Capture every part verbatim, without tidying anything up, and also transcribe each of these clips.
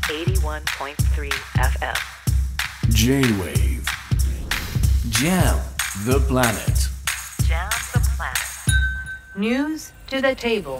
eighty-one point three エフエム J-Wave Jam the Planet Jam the Planet News to the Table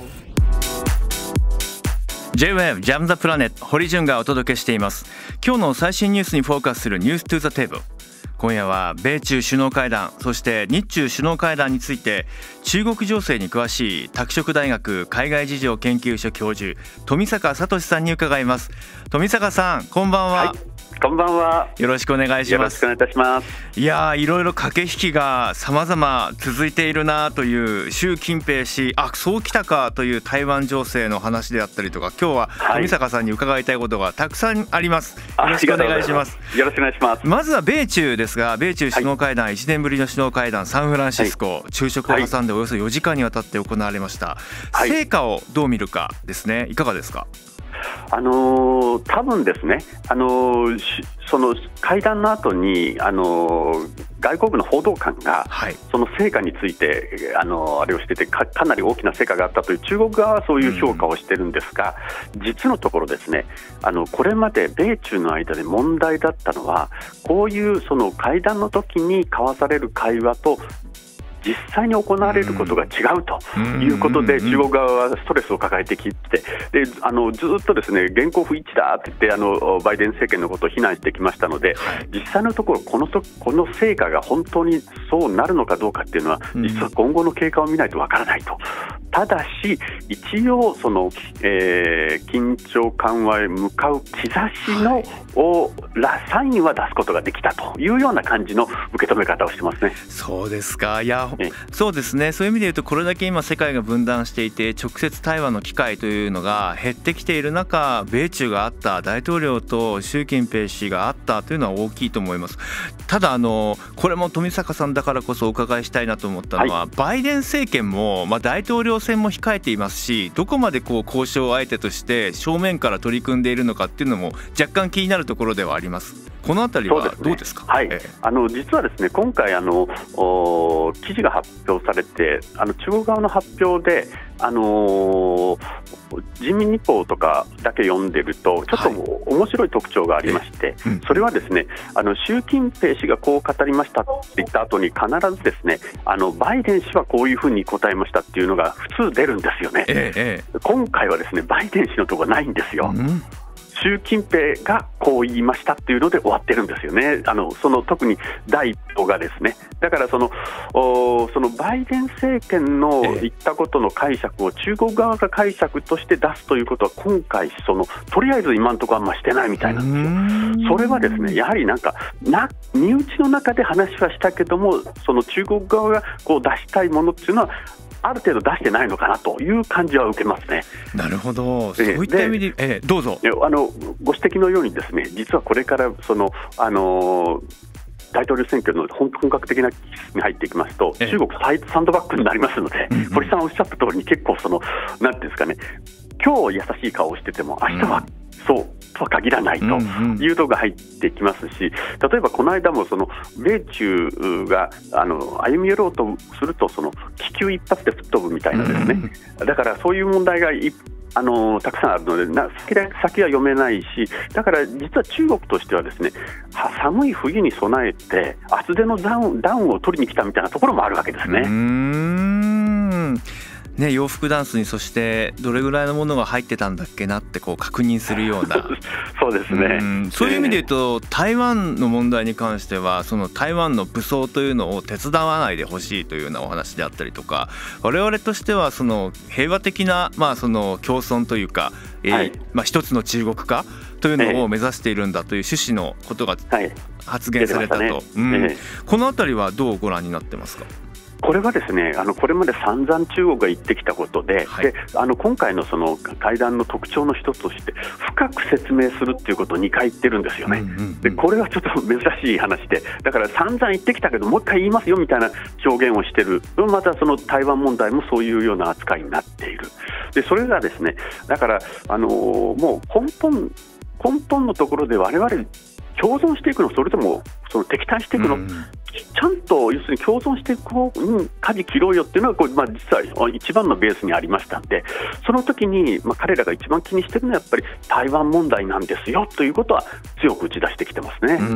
J-Wave Jam the Planet 堀潤がお届けしています。今日の最新ニュースにフォーカスする News to the Table。今夜は米中首脳会談、そして日中首脳会談について中国情勢に詳しい拓殖大学海外事情研究所教授富坂聡さんに伺います。富坂さん、こんばんは。 はい、こんばんは。 よろしくお願いします。 よろしくお願いいたします。 いやー、いろいろ駆け引きが様々続いているなという習近平氏、あ、そうきたかという台湾情勢の話であったりとか、今日は富坂さんに伺いたいことがたくさんあります。よろしくお願いします。 よろしくお願いします。 まずは米中ですが、米中首脳会談、はい、いちねんぶりの首脳会談、サンフランシスコ、はい、昼食を挟んでおよそよじかんにわたって行われました、はい、成果をどう見るかですね。いかがですか？ あのー、多分ですね、あのー、その会談の後に、あのー、外交部の報道官が、はい、その成果について、あのー、あれをしてて か, かなり大きな成果があったという中国側はそういう評価をしてるんですが、うん、実のところですね、あのこれまで米中の間で問題だったのは、こういうその会談の時に交わされる会話と実際に行われることが違うということで、中国側はストレスを抱えてきて、であのずっとですね、言行不一致だって言って、あのバイデン政権のことを非難してきましたので、実際のところこのとこの成果が本当にそうなるのかどうかっていうのは、実は今後の経過を見ないとわからないと。ただし一応その、えー、緊張緩和へ向かう兆しの、はい、サインは出すことができたというような感じの受け止め方をしてますね。 そうですか。いや、そうですね。そういう意味で言うと、これだけ今世界が分断していて直接対話の機会というのが減ってきている中、米中があった、大統領と習近平氏があったというのは大きいと思います。ただあのこれも富坂さんだからこそお伺いしたいなと思ったのは、はい、バイデン政権も、まあ、大統領選も控えていますし、どこまでこう交渉相手として正面から取り組んでいるのかっていうのも若干気になるところではあります。このあたりはどうですか？ はい、ええ、あの実はですね、今回あの記事が発表されて、あの中国側の発表で、あのー、人民日報とかだけ読んでるとちょっと面白い特徴がありまして、はい、うん、それはですね、あの習近平氏がこう語りましたって言った後に必ずですね、あのバイデン氏はこういうふうに答えましたっていうのが普通出るんですよね、ええ、今回はですね、バイデン氏のところがないんですよ、うん、習近平がこう言いましたっていうので終わってるんですよね。あのその特に第一歩がですね、だからそのそのバイデン政権の言ったことの解釈を中国側が解釈として出すということは、今回そのとりあえず今のところあんましてないみたいなんですよ。それはですね、やはりなんかな身内の中で話はしたけども、その中国側がこう出したいものっていうのはある程度出してないのかなという感じは受けますね。 なるほど。そういった意味で、えー、どうぞ。 あのご指摘のようにですね、実はこれからその、あのー、大統領選挙の本格的な期に入っていきますと、えー、中国サンドバッグになりますので、うんうん、堀さんおっしゃった通りに結構そのなんていうんですかね、今日優しい顔をしてても明日はそうとは限らないというのが入ってきますし、例えばこの間もその米中があの歩み寄ろうとすると、その気球一発で吹っ飛ぶみたいなですね、だからそういう問題がいあのたくさんあるので、な先は読めないし、だから実は中国としてはですね、寒い冬に備えて厚手のダウン、ダウンを取りに来たみたいなところもあるわけですね。 うーんね、洋服ダンスにそしてどれぐらいのものが入ってたんだっけなってこう確認するようなそうですね、 うん、そういう意味で言うと、えー、台湾の問題に関しては、その台湾の武装というのを手伝わないでほしいというようなお話であったりとか、我々としてはその平和的な、まあ、その共存というか、えーはい、まあ、一つの中国化というのを目指しているんだという趣旨のことが発言されたと、はい、ね、うん、えー、このあたりはどうご覧になってますか？ これはですね、あのこれまで散々中国が言ってきたことで、はい、であの今回のその会談の特徴の一つとして深く説明するっていうことをにかい言ってるんですよね、うんうんうん、でこれはちょっと珍しい話で、だから散々言ってきたけどもう一回言いますよみたいな表現をしてる。またその台湾問題もそういうような扱いになっている。でそれがですね、だから、あのー、もう根本根本のところで我々共存していくの、それともその敵対していくの、うん、 ちゃんと要するに共存していこう、うん、舵切ろうよっていうのはこれ、まあ、実は一番のベースにありましたんで、その時に、まあ、彼らが一番気にしているのはやっぱり台湾問題なんですよということは強く打ち出してきてますね。 うん、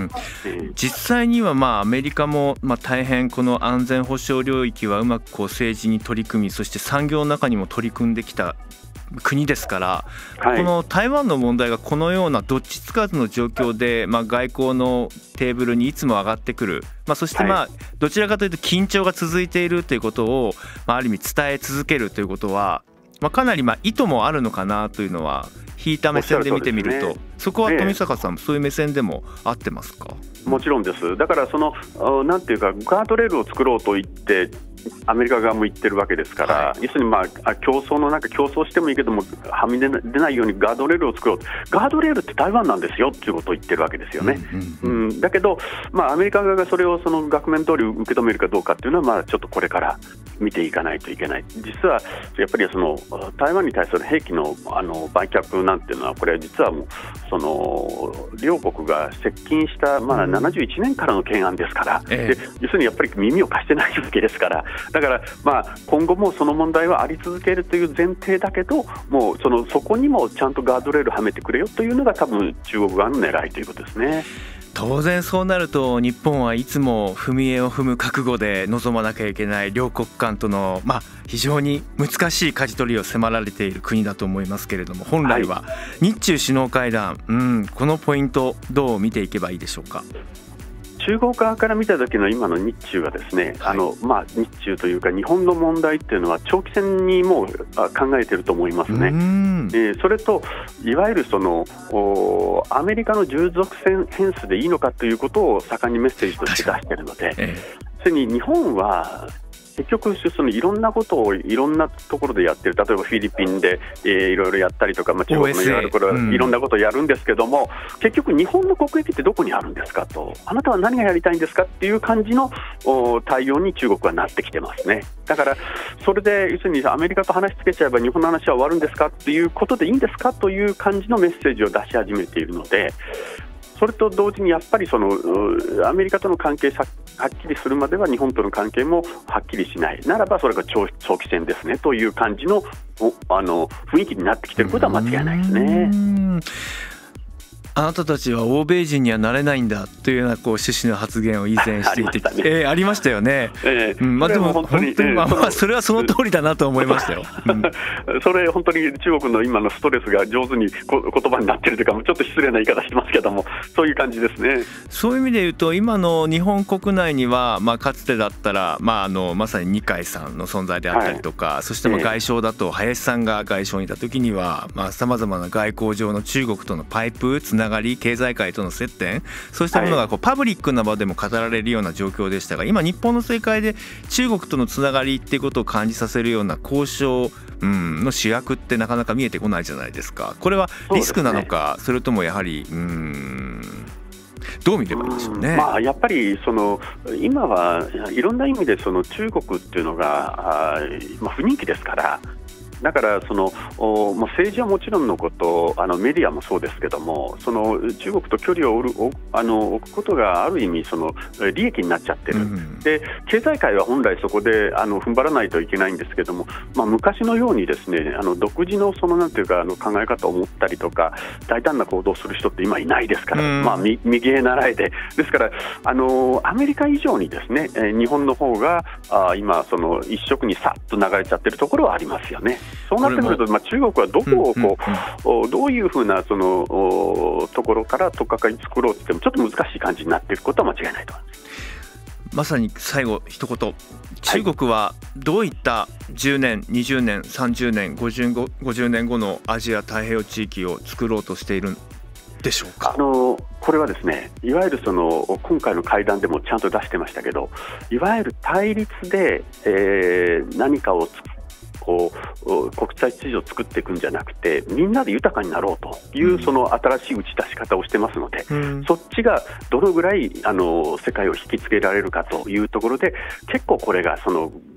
えー、実際にはまあアメリカもまあ大変この安全保障領域はうまくこう政治に取り組み、そして産業の中にも取り組んできた国ですから、はい、この台湾の問題がこのようなどっちつかずの状況で、まあ、外交のテーブルにいつも上がってくる、まあ、そしてまあどちらかというと緊張が続いているということを、まあ、ある意味伝え続けるということは、まあ、かなりまあ意図もあるのかなというのは引いた目線で見てみると、ね、そこは富坂さんもそういう目線でも合ってますか？ もちろんです。だからそのなんていうかガードレールを作ろうと言ってアメリカ側も言ってるわけですから、はい、要するにまあ競争の中競争してもいいけどもはみ出ないようにガードレールを作ろう、ガードレールって台湾なんですよっていうことを言ってるわけですよね。うんうんうん、だけど、まあ、アメリカ側がそれをその額面通り受け止めるかどうかっていうのはまあちょっとこれから見ていかないといけない。実はやっぱりその台湾に対する兵器のあの売却なんていうのはこれ実はもうその両国が接近したまあななじゅういちねんからの懸案ですから、ええ、で要するにやっぱり耳を貸してないわけですから、だからまあ今後もその問題はあり続けるという前提だけど、もうそのそこにもちゃんとガードレールはめてくれよというのが多分中国側の狙いということですね。 当然そうなると日本はいつも踏み絵を踏む覚悟で臨まなきゃいけない両国間との、まあ、非常に難しい舵取りを迫られている国だと思いますけれども、本来は日中首脳会談、うん、このポイントどう見ていけばいいでしょうか？ 中国側から見た時の今の日中はですね、はい、あのまあ、日中というか日本の問題っていうのは長期戦にもう考えていると思いますね。えー、それといわゆるそのアメリカの従属戦変数でいいのかということを盛んにメッセージとして出しているので、ええ、それに日本は結局そのいろんなことをいろんなところでやってる、例えばフィリピンで、えー、いろいろやったりとか、まあ、中国のいろいろこれ、うん、いろんなことをやるんですけども、結局日本の国益ってどこにあるんですかと、あなたは何がやりたいんですかっていう感じの対応に中国はなってきてますね。だからそれで要するにアメリカと話しつけちゃえば日本の話は終わるんですかっていうことでいいんですかという感じのメッセージを出し始めているので、それと同時にやっぱりそのアメリカとの関係はっきりするまでは日本との関係もはっきりしないならば、それが 長, 長期戦ですねという感じの、あの雰囲気になってきていることは間違いないですね。 あなたたちは欧米人にはなれないんだというようなこう趣旨の発言を以前していて あ, ねえー、ありましたよね。えーうんまあ、でも本当に、まあまあ、それはその通りだなと思いましたよ。うん、 それ本当に中国の今のストレスが上手にこ言葉になっているというか、ちょっと失礼な言い方してますけども、そういう感じですね。 そういう意味で言うと今の日本国内には、まあ、かつてだったら、まあ、あのまさに二階さんの存在であったりとか、はい、そしてまあ外相だと林さんが外相にいた時にはさまざまな外交上の中国とのパイプつながり、経済界との接点、そうしたものがこうパブリックな場でも語られるような状況でしたが、今日本の政界で中国とのつながりっていうことを感じさせるような交渉、うん、の主役ってなかなか見えてこないじゃないですか。これはリスクなのか、 そ, ね、それともやはりうーんどう見ればいいでしょうね。 まあ、やっぱりその今はいろんな意味でその中国っていうのがあ、まあ、不人気ですから、だからそのもう政治はもちろんのこと、あのメディアもそうですけども、その中国と距離を置く、あの置くことがある意味その利益になっちゃってる、うん、で経済界は本来そこであの踏ん張らないといけないんですけども、まあ、昔のようにですね、あの独自のそのなんていうかあの考え方を持ったりとか大胆な行動をする人って今いないですから、うん、まあ、右へ習えで、ですからあのアメリカ以上にですね、日本の方があ今その一色にさっと流れちゃってるところはありますよね。そうなってくると、まあ、中国はどこをこう、うんうんうん、どういうふうなそのところから取っかかり作ろうとしてもちょっと難しい感じになっていることは間違いないと思います。 まさに最後一言、中国はどういったじゅうねん、にじゅうねん、さんじゅうねん、ごじゅうねんごのアジア太平洋地域を作ろうとしているんでしょうか。 あのこれはですね、いわゆるその今回の会談でもちゃんと出してましたけど、いわゆる対立で、えー、何かをこう国際秩序を作っていくんじゃなくて、みんなで豊かになろうというその新しい打ち出し方をしてますので、うん、そっちがどのぐらいあの世界を引きつけられるかというところで、結構これがその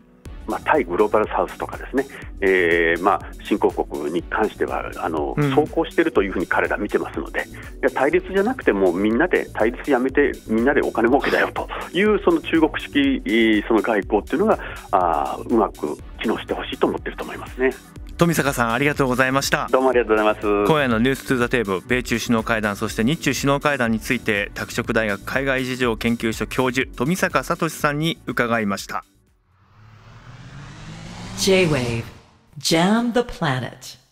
まあ、対グローバルサウスとかですね、えーまあ、新興国に関してはあの、うん、走行しているというふうに彼ら見てますので、いや対立じゃなくてもみんなで対立やめてみんなでお金儲けだよというその中国式その外交っていうのがあうまく機能してほしいと思っていると思いますね。 富坂さん、ありがとうございました。 どうもありがとうございます。 今夜のニューストゥザテーブル、米中首脳会談、そして日中首脳会談について拓殖大学海外事情研究所教授富坂聰さんに伺いました。 J-Wave Jam the Planet